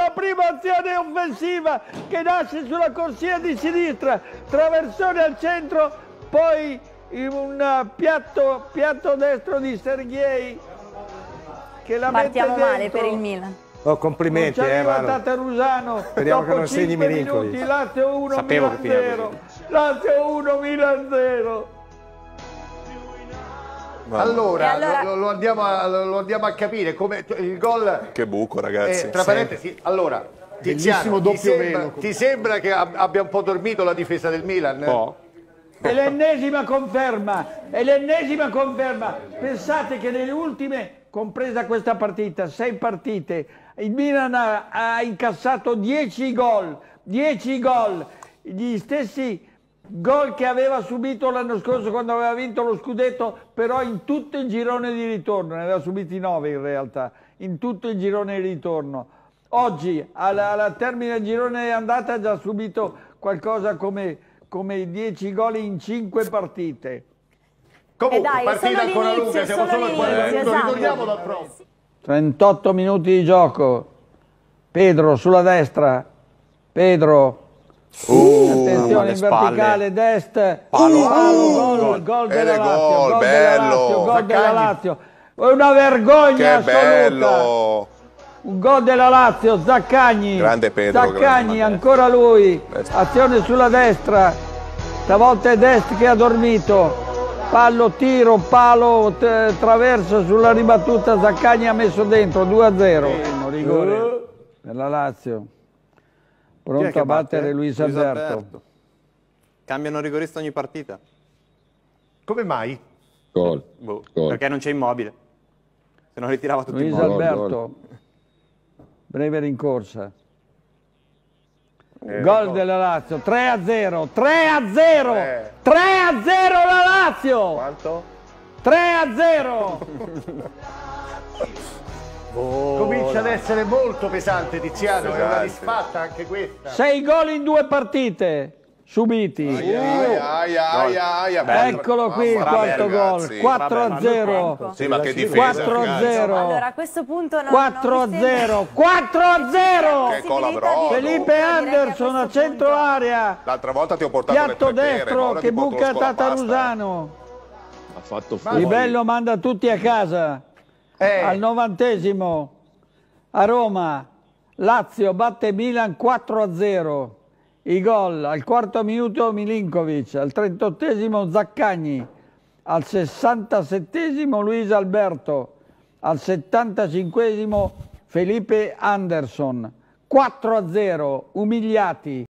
la prima azione offensiva che nasce sulla corsia di sinistra, traversone al centro, poi un piatto destro di Sergei che la partiamo mette male dentro. per il Milan. Oh, complimenti, Non ci arriva Manu. Tatarusano. Speriamo che Dopo non segni 5 Milinkovic. minuti, Lazio 1, Sapevo Milan che finiva 0. così. Lazio 1, Milan 0. Allora, lo andiamo a capire come il gol. Che buco, ragazzi. Tra parentesi, allora, Tiziano, ti sembra che abbia un po' dormito la difesa del Milan? No. È l'ennesima conferma, Pensate che nelle ultime, compresa questa partita, 6 partite, il Milan ha incassato 10 gol, gli stessi gol che aveva subito l'anno scorso quando aveva vinto lo scudetto, però in tutto il girone di ritorno, ne aveva subiti 9 in realtà, in tutto il girone di ritorno. Oggi, al termine del girone di andata, ha già subito qualcosa come 10 gol in 5 partite. Comunque, dai, partita solo ancora l'inizio, lunga, siamo solo al solo l'inizio, 40 esatto. ritorniamo dal prossimo. 38 minuti di gioco. Pedro sulla destra. Pedro. Attenzione in verticale, Dest. Gol della Lazio. bello. Gol della Lazio. Una vergogna Che assoluta. bello. Un gol della Lazio, Zaccagni. Grande Pedro, Zaccagni, grande. ancora lui. Azione sulla destra. Stavolta è Dest che ha dormito. Tiro, palo, traverso sulla ribattuta. Zaccagni ha messo dentro 2-0. Rigore per la Lazio. Pronto a battere Luis Alberto. Cambiano rigorista ogni partita. Come mai? Gol. Perché non c'è Immobile. Se non ritirava tutti Luis Immobile. Alberto. Breve rincorsa. Gol della Lazio, 3-0, 3-0, 3-0 la Lazio! Quanto? 3-0! Comincia ad essere molto pesante, Tiziano, è una Pesante. disfatta anche questa. 6 gol in 2 partite subiti. Eccolo qui il quarto gol, 4-0. Sì, ma che difesa, 4-0. Allora, a questo punto non 4-0, 4-0! Che colabrodo. Felipe Anderson a centro area. L'altra volta ti ho portato le Piatto 3 pere, destro ora che ti porto buca lo scolapasta. Tatarusano. Ha fatto fuori. Ribello manda tutti a casa. Al 90° a Roma. Lazio batte Milan 4-0. I gol al 4° minuto Milinkovic, al 38° Zaccagni, al 67° Luis Alberto, al 75° Felipe Anderson. 4-0, umiliati.